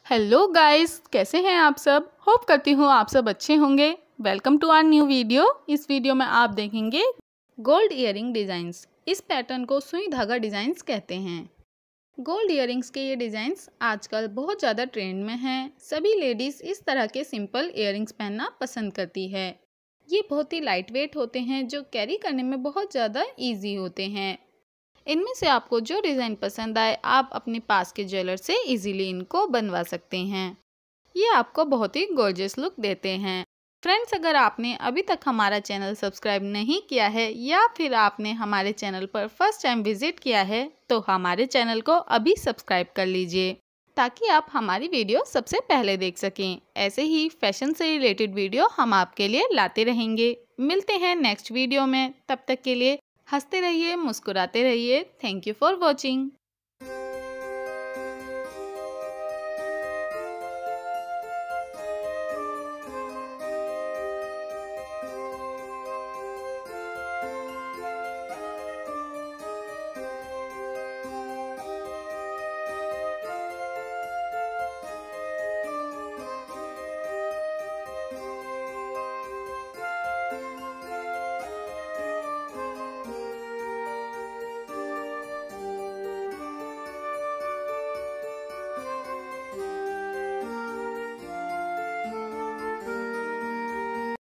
Hello guys, कैसे हैं आप सब। होप करती हूँ आप सब अच्छे होंगे। Welcome to our new video. इस वीडियो में आप देखेंगे गोल्ड इयरिंग डिज़ाइंस। इस पैटर्न को सुई धागा डिज़ाइंस कहते हैं। गोल्ड इयरिंग्स के ये डिज़ाइंस आजकल बहुत ज़्यादा ट्रेंड में हैं। सभी लेडीज़ इस तरह के सिंपल इयरिंग्स पहनना पसंद करती है। ये बहुत ही लाइट वेट होते हैं जो कैरी करने में बहुत ज़्यादा ईजी होते हैं। इनमें से आपको जो डिज़ाइन पसंद आए आप अपने पास के ज्वेलर से इजीली इनको बनवा सकते हैं। ये आपको बहुत ही गॉर्जियस लुक देते हैं। फ्रेंड्स, अगर आपने अभी तक हमारा चैनल सब्सक्राइब नहीं किया है या फिर आपने हमारे चैनल पर फर्स्ट टाइम विजिट किया है तो हमारे चैनल को अभी सब्सक्राइब कर लीजिए ताकि आप हमारी वीडियो सबसे पहले देख सकें। ऐसे ही फैशन से रिलेटेड वीडियो हम आपके लिए लाते रहेंगे। मिलते हैं नेक्स्ट वीडियो में, तब तक के लिए हंसते रहिए, मुस्कुराते रहिए। Thank you for watching.